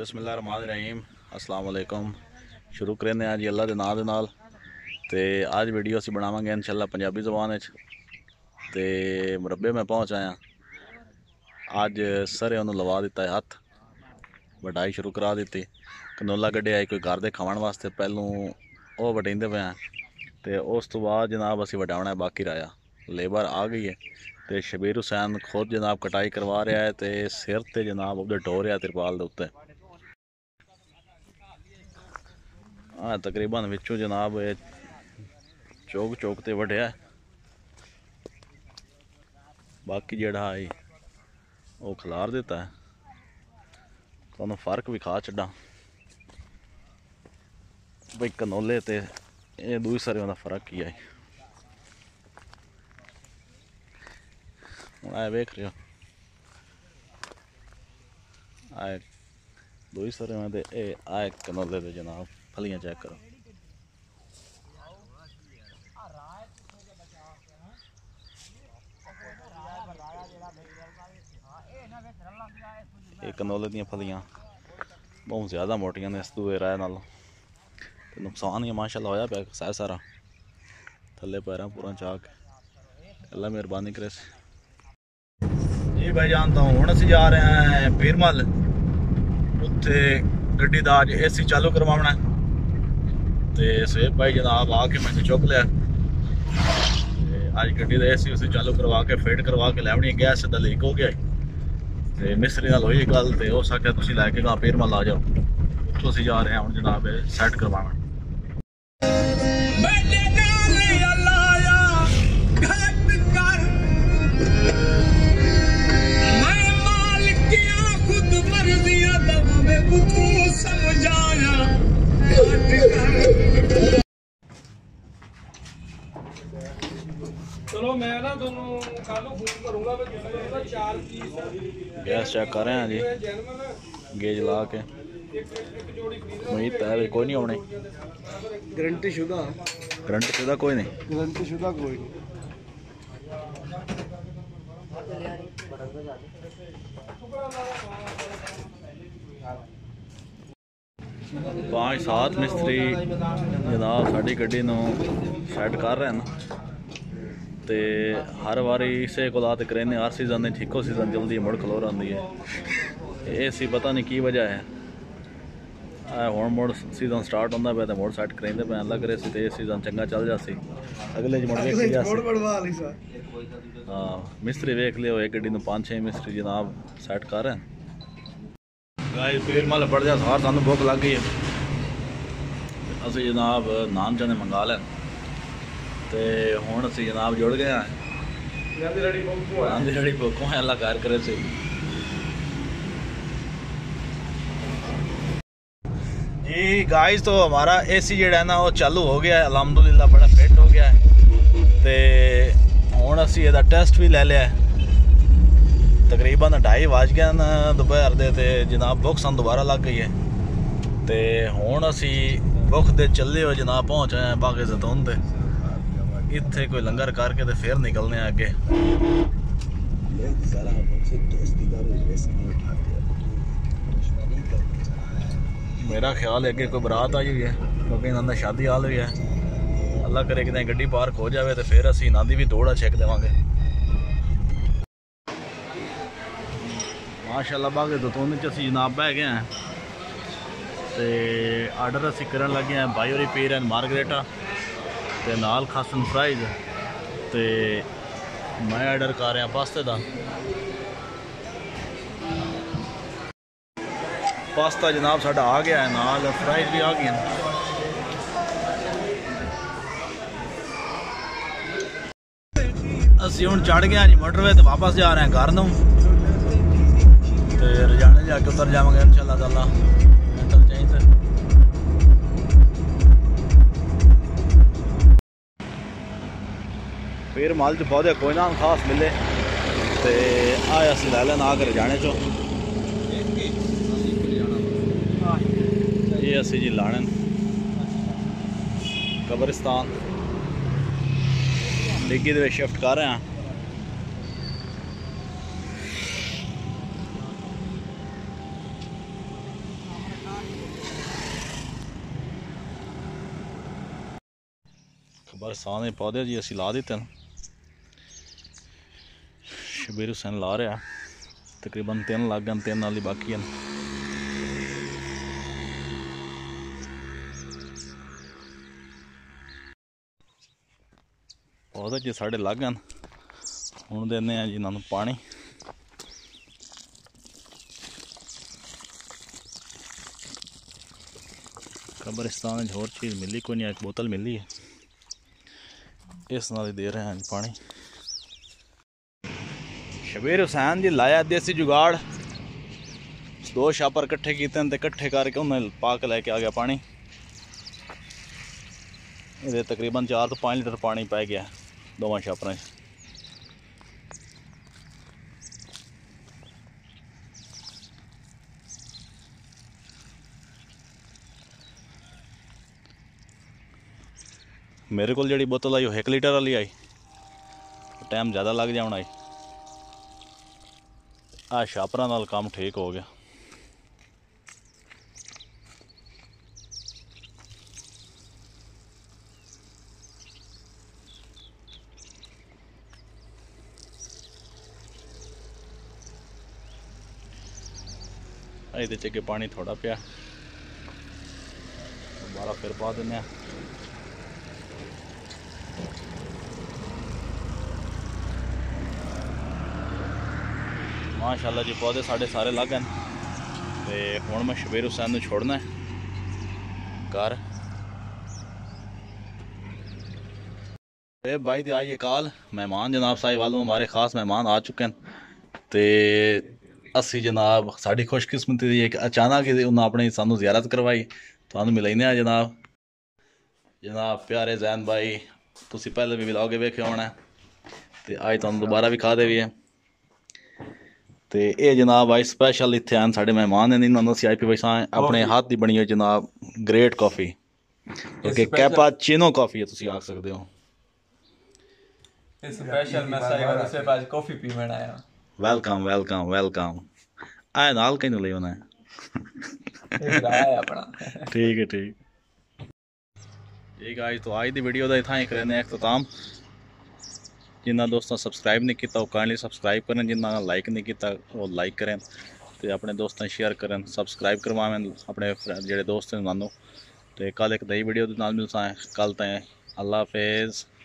बिस्मिल्लाहिर्रहमानिर्रहीम अस्सलाम वालेकुम। शुरू करने आज अल्लाह के नाम दे नाल ते आज वीडियो असी बनावांगे इंशाल्लाह पंजाबी ज़बान ते मुरब्बे में पहुँच आया। आज सरे उन्होंने लवा दिता है हथ, वढाई शुरू करा दी। कनोला कढ़िया कोई घर दे खावन वास्ते, पहलों वो वटेंदे पे ते उस तो बाद जनाब असी वटावना बाकी रहा। लेबर आ गई है तो शबीर हुसैन खुद जनाब कटाई करवा रहा है तो सिर ते जनाब उधर ढो रहा तिरपाल के उत्ते। हाँ तकरीबन विचों जनाब चौक चौक ते वढ़िया, बाकी जेड़ा है वो खिलार देता है। तो फर्क भी खा छड़ा भाई कनोले ते ये दूई सारे का फर्क ही है। हूँ वेख रहे हो आए दूई सारे आए कनोले ते जनाब फलियां चेक करो। ये कनोले दी फलियां बहुत ज़्यादा मोटियां ने इस दूए राय नालों, नुकसान ही माशाल्लाह होया पिया सह सारा थले पैर पूरा चाक। अल्लाह मेहरबानी करे। जी भाई जान तो हूँ असी जा रहे हैं पीरमल, उत्थे गड्डी का अज AC चालू करवाना तो स्वेब भाई जनाब आके मैंने चुक लिया। अज गड्डी का AC उसी चालू करवा के फिट करवा के लैवनी, गैस सीधा लीक हो गया तो मिस्त्री नाल हुई गल तो हो सके तुम लैके गा पीरमल आ जाओ। उत्थों असी जा रहे हैं हूँ जनाब सैट करवाना। चलो मैं ना दोनों कल फोन करूंगा। गैस चेक कर रहे हैं जी, गेज ला के उम्मीद है कोई नहीं आने। गारंटी शुदा कोई नहीं, गारंटी शुदा कोई नहीं। 5-7 मिस्त्री जनाब साड़ी गड्डी सैट कर रहे हैं तो हर बारी इसे कोला तो करें हर सीजन इको सीजन चलती है मुड़ खलोर आती है। ये सी पता नहीं की वजह है हूँ मुड़ सीजन स्टार्ट होंगे पे तो मुड़ सैट करेंदे पे। अल्लाह करे तो ये सीजन चंगा चल जासी, अगले मुड़ वेख। हाँ मिस्त्री वेख लियो, एक गड्डी 5-6 मिस्त्री जनाब सैट कर रहे हैं। गाइस पीरमल पड़ जा सार सानू भुख लग गई है, असी जनाब नान चने मंगा लें तो हूँ असी जनाब जुड़ गए हैं। रड़ी भुखों है अल्लाह खैर करे से। जी गाइस तो हमारा AC जेड़ा है ना वो चालू हो गया है अल्हम्दुलिल्लाह, बड़ा फिट हो गया है तो हूँ असी इसका टेस्ट भी ले लिया है। तकरीबन 2:30 बज गए दोपहर दे ते जनाब भुख सन दोबारा लग गई है तो हूँ असी भुख दे चले हो जनाब पहुँच आए बागे जैतून ते। इत्थे कोई लंगर करके तो फिर निकलने अगे। मेरा ख्याल है कि कोई बरात आई हुई है क्योंकि इन्होंने शादी हाल हुई है। अल्लाह करे कि गड्डी पार्क हो जाए तो फिर असी इन्हों की भी दौड़ा चेक देवांगे। माशाल्लाह बागे जैतून असी जनाब बह गए हैं तो आर्डर असी करन लगे हैं बायोरी पीर एंड मार्गरेटा ते नाल खासन फ्राइज ते मैं आर्डर कर रहा पास्ते का। पास्ता जनाब साडा आ गया है, नाल फ्राइज भी आ गए हैं। असी हुण चढ़ गए जी मोटरवे ते वापस जा रहे हैं घर नूं ते रजाने जाके उतर जावांगे इंशाअल्लाह ताला। फिर माल च पौधे कोई ना खास मिले तो आए अस लै लेना आकर जाने चो। ये असी जी लाने कब्रिस्तान डिग्गी दे शिफ्ट कर रहे हैं। बरसात के पौधे जी असी ला दिते हैं। शबीर हुसैन ला रहा तकरीबन 3 लग गए, 3 नाल ही बाकी हैं। पौधे जी साढ़े लग गए, हुण देने जी इन्होंने पानी। कब्रिस्तान होर चीज़ मिली कोई नहीं, एक बोतल मिली है, इस नाल ही दे रहे हैं पानी। शबीर हुसैन जी लाया देसी जुगाड़, 2 छापर कट्ठे किए ते कट्ठे करके उन्हें पा के लैके आ गया पानी। ये तकरीबन 4 तो 5 लीटर पानी पै गया दोवां छापरें। मेरे को जी बोतल आई 1 लीटर वाली आई, टाइम ज़्यादा लग जाना आई। आ छापरां नाल काम ठीक हो गया। ये अगे पानी थोड़ा पिया, दोबारा फिर पा दें। माशाल्लाह जी पौधे सारे लग गए। तो हुण मैं शबीर हुसैन छोड़ना है घर। भाई तो आइए कॉल मेहमान जनाब साहिब वालों, हमारे खास मेहमान आ चुके हैं। तो असी जनाब साड़ी खुशकिस्मती है कि अचानक ही उन्हें अपनी सानू जियारत करवाई, तो मिलने जनाब। जनाब प्यारे जैन भाई, तुसी पहले भी व्लॉग वेखे होना है, तो अज तुम दोबारा भी खा दे भी है। तो ये जनाब अज स्पैशल इतने आन साढ़े मेहमान ने, इन्होंने असी आई पी अपने हाथ की बनी हुई जनाब ग्रेट कॉफ़ी, क्योंकि कैपाचीनो कॉफ़ी है तुसी आख सकते हो। स्पेशल मैं सारे से आज कॉफी पीवन आया। Welcome welcome welcome. आए नाल कहीं ले होना है अपना ठीक है ठीक गाइस, तो आज की वीडियो का इतना ही करने अख्ताम। जिन्ना दोस्तों सब्सक्राइब नहीं किया वो काइंडली सब्सक्राइब करें, जिन्ना लाइक नहीं किया वो लाइक करें, तो अपने दोस्तों शेयर करें, सब्सक्राइब करवाएं अपने जोड़े दोस्त हैं उन्होंने। तो कल एक नई वीडियो के नाल मिलता है, कल तक अल्लाह हाफिज़।